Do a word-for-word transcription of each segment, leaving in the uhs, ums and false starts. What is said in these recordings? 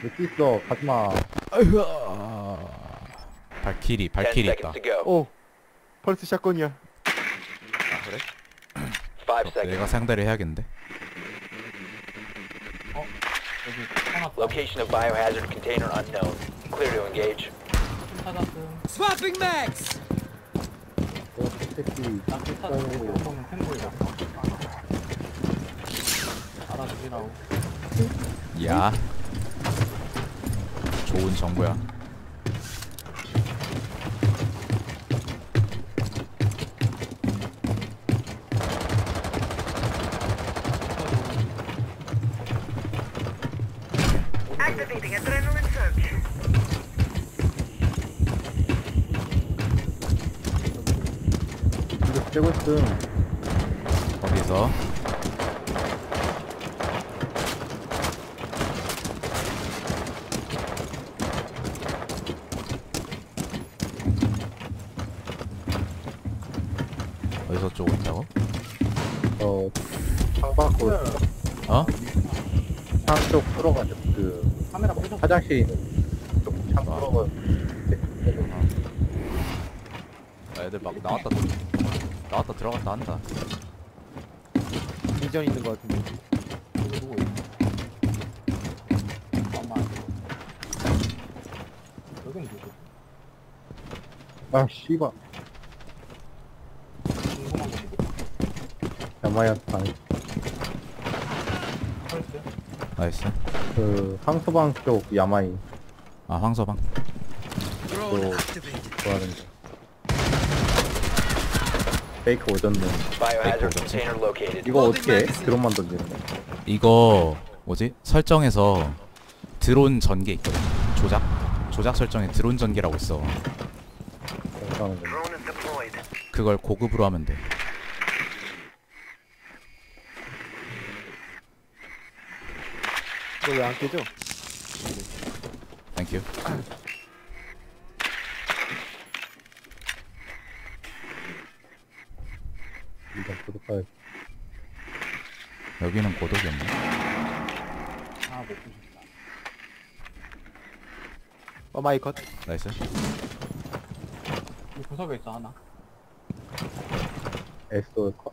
여기 있어. 가지마. 아이고. 발키리 발키리 있다. 오, 펄스 샷건이야. 아, 그래? 내가 상대를 해야겠는데. 어? 여기 하나 Location of biohazard container unknown. Clear to engage. 찾았음. Swapping mags. 너 새끼. 나 찾았음. 템보는 템보이다. 알아주기라고. 야. 좋은 정보야. Activating adrenaline surge. 이거 떼고 있음. 거기서 어디서 쪼고 있다고? 어, 창밖으로. 어? 창쪽 뚫어가지고 그 카메라 꽂았어. 화장실에 있는 쪽창 뚫어가지고. 아, 애들 막 나왔다 들- 나왔다 들어갔다 한다. 비전 있는 거 같은데. 누구 누구 있어? 엄마. 여긴 누구? 아, 씨발. 궁금한 거 누구? 야마야스 방. 펄스? 나이스. 그 황소방 쪽 야마이. 아 황서방. Drone 또 activated. 좋아하는 거. 페이크 오졌네. Biohazard Echo. container located. 이거 어떻게 해? 드론만 던지는 거. 이거 뭐지? 설정에서 드론 전개 있거든. 조작 조작 설정에 드론 전개라고 있어. 어떻게 하는 거. Drone is deployed. 그걸 고급으로 하면 돼. 이거 왜 안 깨져? 땡큐. 일단 구독할. 여기는 고독이 없네. 아, 못 보셨다. 어, 마이 컷. 나이스. 이 구석에 있어, 하나. 에스오 컷.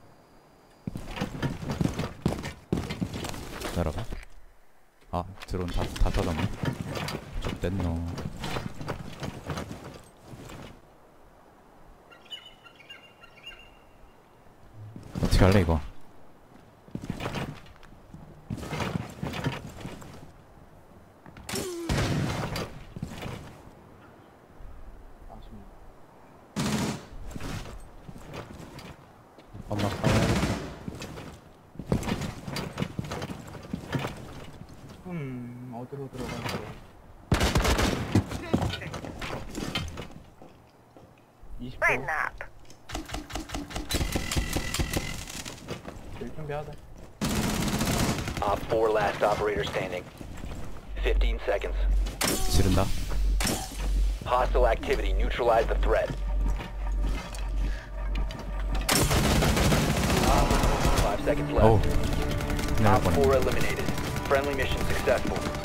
기다려봐. 아 드론 다, 다 터졌네. 좆됐노. 어떻게 할래 이거? 아쉽네. 엄마 상해. 음, 어디로 들어가는 거야? 이십 초. Right nap. 일 준비하자. Op four last operator standing. fifteen seconds. 지른다. Hostile activity. Neutralize the threat. Five seconds 어우. left. 그냥 할 Op 뻔했네. four eliminated. Friendly mission successful.